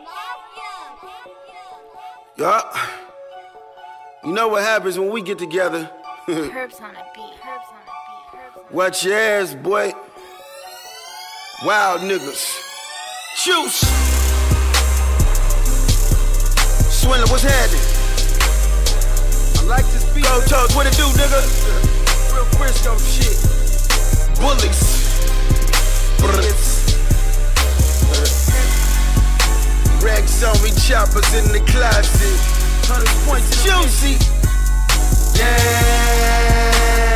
Yeah. You know what happens when we get together? Herbs on a beat. Herbs on a beat. Herbs on a Watch your ass, boy. Wild niggas. Juice. Swindler, what's happening? I like this beat. Go Toes, what it do, nigga? Real Frisco shit. Bullies. Racks on me, choppers in the closet. 100 points juicy. Yeah.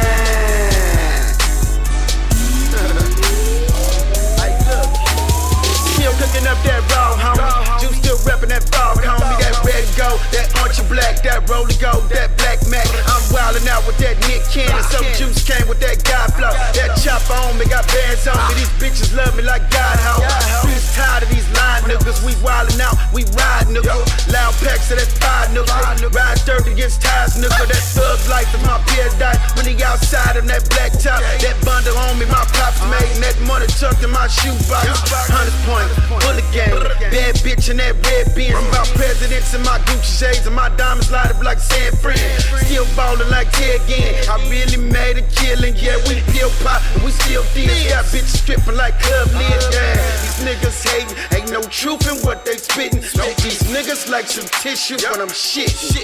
Hey, look. Still cooking up that raw, homie. Juice still reppin' that fog, homie. That red and gold, that orange and black, that roller gold, that black Mac. I'm wildin' out with that Nick Cannon. So Juice came with that God flow. That chopper on me, got bands on me. These bitches love me like God, ho. Who's tired of these lying niggas? We wildin' out, we ride, nigga. Loud packs of that fire, nigga. Ride dirt against tires, nigga. That thug life is my paradise. When he outside of that black top, that bundle on me, my pops made. And that money tucked in my shoebox. 100 points, bullet game. Bad bitch in that red Benz. About presidents in my Gucci shades and my diamonds light up like San Fran. Still ballin' like Ted again. I really made a killing, yeah. We pill pop and we still deals. Got bitches stripping like club lids, yeah. These niggas hating, ain't no truth in what they spittin'. Make these niggas like some tissue when I'm shittin'.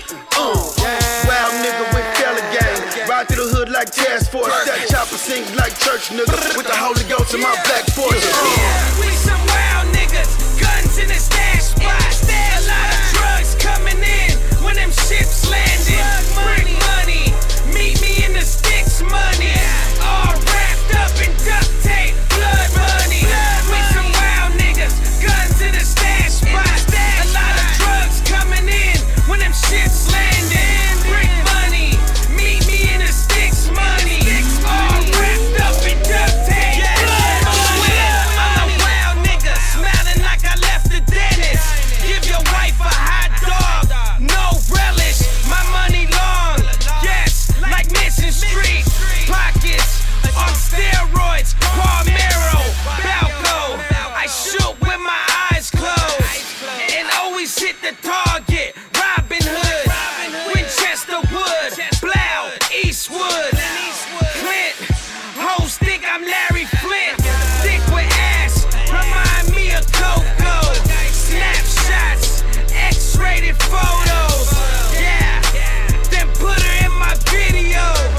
Wild nigga with fella gang. Ride through the hood like task force. That chopper sing like church nigga with the Holy Ghost in my black force. We some wild niggas, guns in the stash spot. A lot of drugs coming in when them ships landing. Brick money, meet me in the sticks money. All wrapped up in duct tape, blood money. We some wild niggas, guns in the stash spot. A lot of drugs coming in when them ships landing. Brick money, meet me in the sticks money. All wrapped up in duct tape, blood money. I'm a wild nigga, smiling like I left the dentist. Give your wife a hot dog, no relish. My money long, yes, like Mission Street. Pockets on steroids, Palmero, Balco. I shoot with my eyes closed and always hit the target. Robin Hood, Winchester Wood, Blau, Eastwood, Clint. Hoes think I'm Larry Flint. Thick with ass, remind me of Coco. Snapshots, X-rated photos. Yeah, then put her in my video.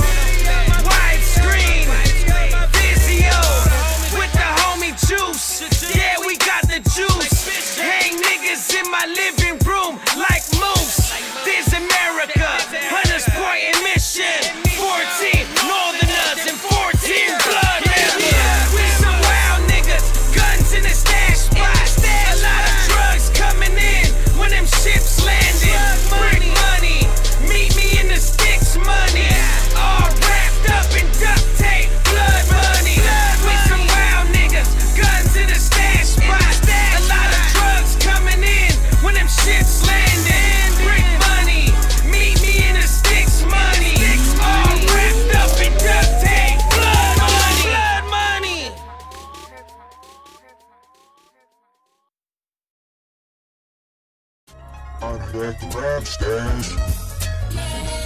Widescreen, Vizio, with the homie Juice. Yeah, we got the juice. Hang niggas in my living room like moose. This America, Hunters Point and Mission. 14 Northerners and 14 blood members. We some wild niggas, guns in the stash spot. A lot of drugs coming in when them ships landing. Brick money, meet me in the sticks money. All wrapped up in duct tape, blood money. We some wild niggas, guns in the stash spot. A lot of drugs coming in when them ships landing. Brick money, meet me in the sticks money. All wrapped up in duct tape, blood money. Blood money. beat. On the rap stage.